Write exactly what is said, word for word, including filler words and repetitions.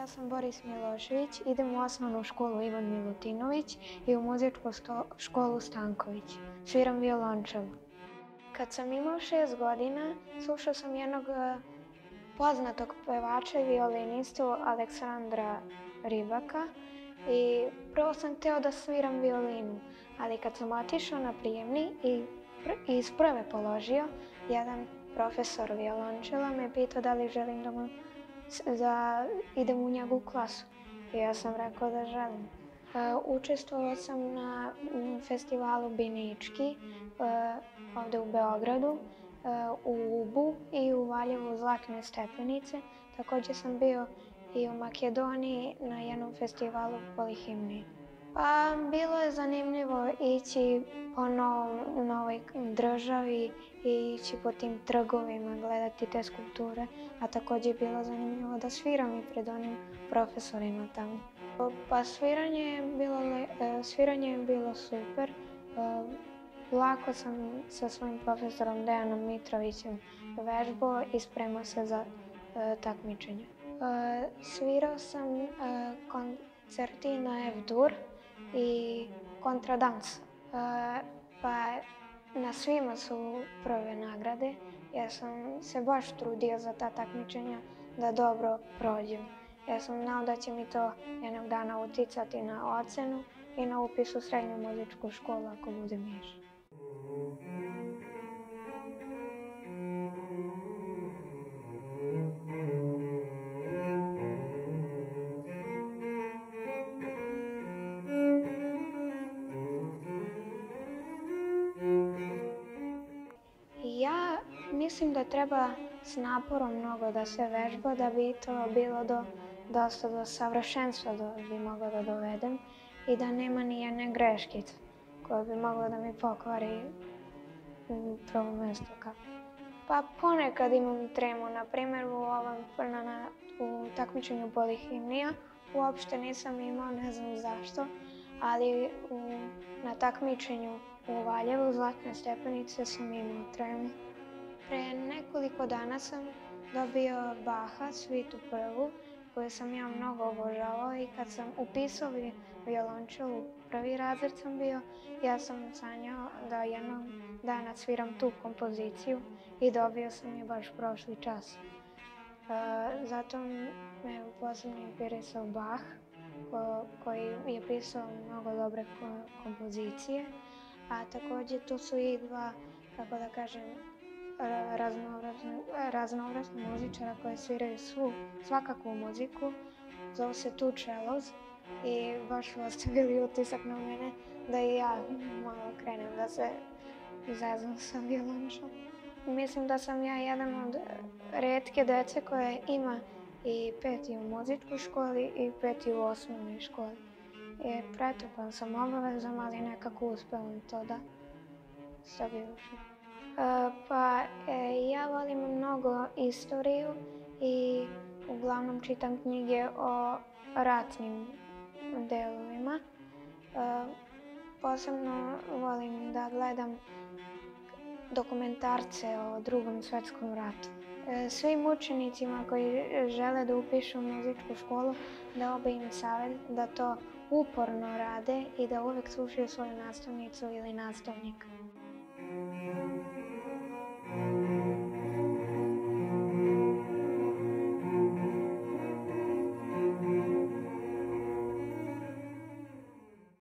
sam Boris Milošević, idem u osnovnu školu Ivan Milutinović i u muzičku školu Stanković. Sviram violončelo. Kad sam imao šest godina, slušao sam jednog poznatog pevača i violinistu Aleksandra Rybaka i prvo sam hteo da sviram violinu, ali kad sam otišao na prijemni i iz prve položio, jedan profesor violončela me pitao da li želim da, mu, da idem u njegovu klasu. I ja sam rekao da želim. Uh, učestvovala sam na festivalu Binički uh, ovde u Beogradu, uh, u Ubu i u Valjevu Zlatne stepenice. Takođe sam bio i u Makedoniji na jednom festivalu Polihimnije. Pa bilo je zanimljivo ići po novom, novoj državi i ići po tim trgovima, gledati te skulpture, a takođe je bilo zanimljivo da sviram i pred onim profesorima tamo. Pa sviranje je bilo, sviranje je bilo super. Lako sam sa svojim profesorom Dejanom Mitrovićem vežbao i spremao se za takmičenje. Svirao sam koncerti na F-dur i kontradans. Pa na svima su prve nagrade. Ja sam se baš trudio za ta takmičenja da dobro prođem. Ja sam znao da će mi to jednog dana uticati na ocenu i na upis u srednju muzičku školu ako budem išla. Ja mislim da treba s naporom mnogo da se vežba da bi to bilo do, dosta do savršenstva da bi mogla da dovedem i da nema ni jedne greškice koja bi mogla da mi pokvari prvo mesto. Pa ponekad imam tremu, na primjer u ovom na, na, u takmičenju Polihimnija uopšte nisam imao, ne znam zašto, ali u, na takmičenju u Valjevu Zlatne stepenice sam imao tremu. Pre nekoliko dana sam dobio Baha, svitu prvu, koju sam ja mnogo obožavao i kad sam upisao violončelo, prvi razred sam bio, ja sam sanjao da jednog dana sviram tu kompoziciju i dobio sam je baš prošli čas. Uh, zato me posebno inspirisao Bach, ko, koji je pisao mnogo dobre kompozicije, a takođe tu su i dva, kako da kažem, raznovrsna muzičara koje sviraju svu, svakakvu muziku, zove se Two Cellos i baš su ostavili utisak na mene da i ja malo krenem da se zezam sa violončelom. Mislim da sam ja jedan od retke dece koje ima i peti u muzičkoj školi i peti u osnovnoj školi. I pretrpan sam obavezom, ali nekako uspevam to da stabilušim. Uh, pa e, ja volim mnogo istoriju i uglavnom čitam knjige o ratnim delovima. Uh, posebno volim da gledam dokumentarce o Drugom svetskom ratu. E, svim učenicima koji žele da upišu muzičku školu dao bi im savjet da to uporno rade i da uvek slušaju svoju nastavnicu ili nastavnika.